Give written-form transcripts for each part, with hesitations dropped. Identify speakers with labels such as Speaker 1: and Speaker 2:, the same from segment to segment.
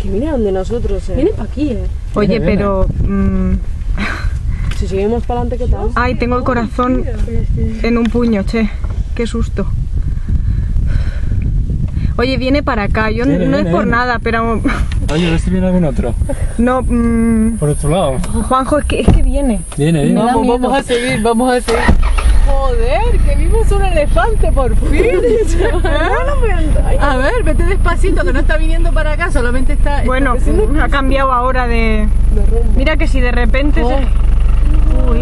Speaker 1: Que viene donde nosotros,
Speaker 2: Viene para aquí,
Speaker 3: Oye, pero...
Speaker 1: Si seguimos para adelante, ¿qué tal?
Speaker 3: Ay, tengo el corazón en un puño, che. Qué susto. Oye, viene para acá. Yo no es por nada, pero...
Speaker 4: Oye, a ver si viene algún otro.
Speaker 3: No,
Speaker 4: Por otro lado.
Speaker 3: Juanjo, es que viene.
Speaker 4: Viene.
Speaker 2: Vamos a seguir. Joder, que vimos un elefante por fin. A ver, vete despacito, que no está viniendo para acá, solamente está...
Speaker 3: Bueno, ha cambiado ahora de... Mira que si de repente se... Uy.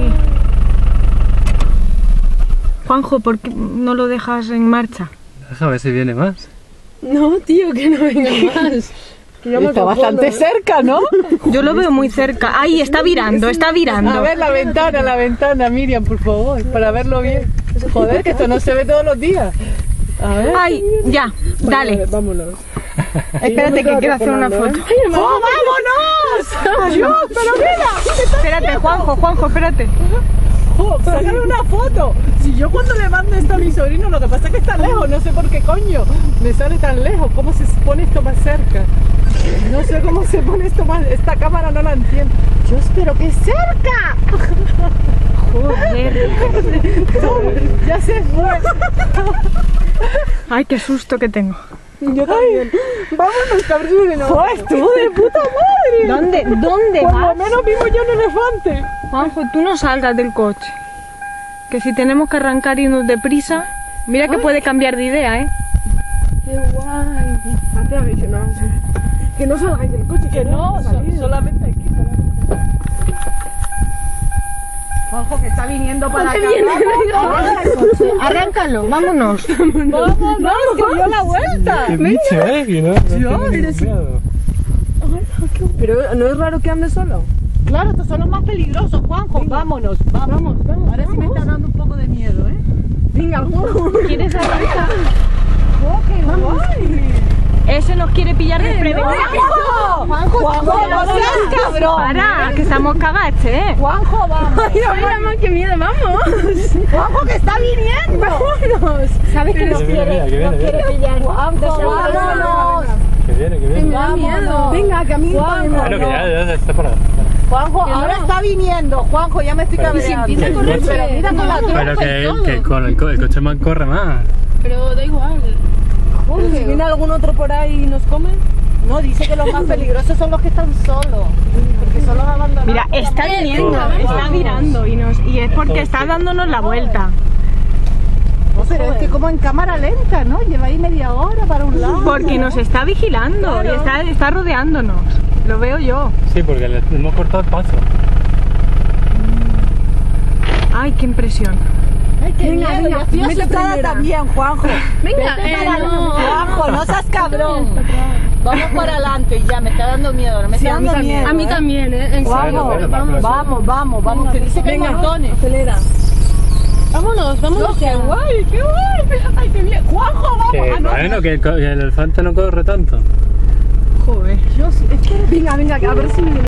Speaker 3: Juanjo, ¿por qué no lo dejas en marcha?
Speaker 4: Deja ver si viene más.
Speaker 2: No, tío, que no venga más. Está bastante cerca, ¿no?
Speaker 3: Yo lo veo muy cerca. Ay, está virando, está virando.
Speaker 2: A ver la ventana, Miriam, por favor, para verlo bien. Joder, que esto no se ve todos los días. A ver.
Speaker 3: Ay, ya, dale.
Speaker 1: Vámonos.
Speaker 3: Espérate que quiero hacer una foto.
Speaker 2: ¡Oh, vámonos! ¡Dios, pero mira!
Speaker 3: Espérate, Juanjo, espérate.
Speaker 2: ¡Oh, sácale una foto! Si yo cuando le mando esto a mi sobrino, lo que pasa es que está lejos, no sé por qué coño me sale tan lejos. ¿Cómo se pone esto más cerca? No sé cómo se pone esto más... Esta cámara no la entiendo. Yo espero que cerca.
Speaker 3: Joder.
Speaker 2: Ya se fue.
Speaker 3: Ay, qué susto que tengo.
Speaker 1: Yo también. Vámonos, cabrón.
Speaker 2: ¡Joder, estuvo de puta madre!
Speaker 3: ¿Dónde
Speaker 2: Por lo
Speaker 3: vas?
Speaker 2: menos vimos yo un elefante.
Speaker 3: Juanjo, tú no salgas del coche. Que si tenemos que arrancar y irnos deprisa, mira que puede cambiar de idea, ¿eh?
Speaker 1: Qué guay. Antes habéis dicho, no, que no salgáis del coche,
Speaker 2: Que no, solamente aquí. Juanjo, que está viniendo para acá.
Speaker 3: Arráncalo, vámonos.
Speaker 2: Vamos, que dio la vuelta.
Speaker 4: Qué bicho, que no tiene miedo.
Speaker 1: Pero ¿no es raro que ande solo?
Speaker 2: Claro, estos son los más peligrosos, Juanjo. Vámonos. Ahora sí me está dando un poco de miedo, ¿eh?
Speaker 1: Venga, Juanjo.
Speaker 3: ¿Quieres arrancar?
Speaker 2: ¡Oh, qué guay!
Speaker 3: Ese nos quiere pillar desprevenido.
Speaker 2: Juanjo, no seas cabrón.
Speaker 3: Para, que estamos cagaches, ¿eh?
Speaker 2: Juanjo, vamos.
Speaker 1: Ay, mamá, qué miedo, vamos.
Speaker 2: Juanjo, que está viniendo.
Speaker 1: Vámonos.
Speaker 3: ¿Sabes que nos
Speaker 4: Que viene,
Speaker 3: quiere pillar?
Speaker 2: Vámonos.
Speaker 4: Que viene.
Speaker 1: Me da miedo. Venga, que a mí
Speaker 4: Claro que ya está por ahí.
Speaker 2: Juanjo, ahora está viniendo. Juanjo, ya me estoy cabreando.
Speaker 1: empieza a correr,
Speaker 2: Pero mira con la
Speaker 4: Pero que con el coche más corre más.
Speaker 1: Pero da igual. Si viene algún otro por ahí y nos come.
Speaker 2: No, dice que los más peligrosos son los que están solos. Porque son los abandonados.
Speaker 3: Mira, está viniendo, está virando y es porque está dándonos la vuelta.
Speaker 2: No, pero es que como en cámara lenta, ¿no? Lleva ahí media hora para un lado.
Speaker 3: Porque nos está vigilando y está rodeándonos. Lo veo yo.
Speaker 4: Sí, porque le hemos cortado el paso.
Speaker 3: Ay, qué impresión.
Speaker 2: Ay, qué miedo, ya estoy asustada también, Juanjo.
Speaker 1: Venga, no.
Speaker 2: Juanjo, no seas cabrón. Vamos para adelante ya, me está dando miedo, me está dando miedo.
Speaker 1: A mí también, ¿eh? En serio.
Speaker 2: Vamos, vamos, que dice que hay montones.
Speaker 1: Acelera. Vámonos.
Speaker 2: ¡Qué guay, qué guay! ¡Ay, qué bien! ¡Juanjo, vamos!
Speaker 4: Que bueno, que el elefante no corre tanto.
Speaker 3: Joder.
Speaker 1: Venga, a ver si me